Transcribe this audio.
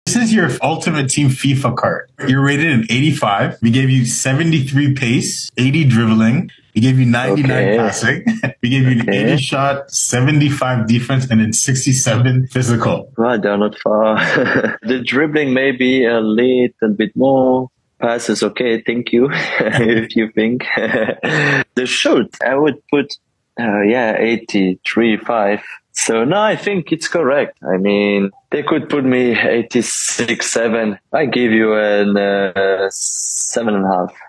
This is your ultimate team FIFA card. You're rated an 85. We gave you 73 pace, 80 dribbling. We gave you 99 passing. We gave you an 80 shot, 75 defense, and then 67 physical. Right, they're not far. The dribbling maybe a little bit more. Pass is okay, thank you, if you think. The shoot, I would put, 83, 5. So no, I think it's correct. I mean, they could put me 86, 7. I give you an 7.5.